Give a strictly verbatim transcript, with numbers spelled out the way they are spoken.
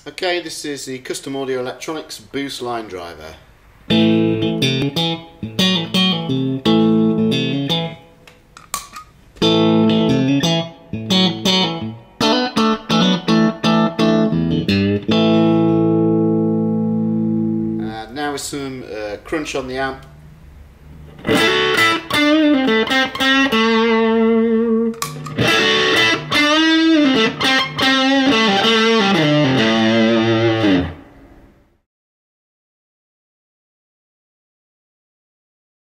Okay, this is the Custom Audio Electronics Boost Linedriver. And now with some uh, crunch on the amp.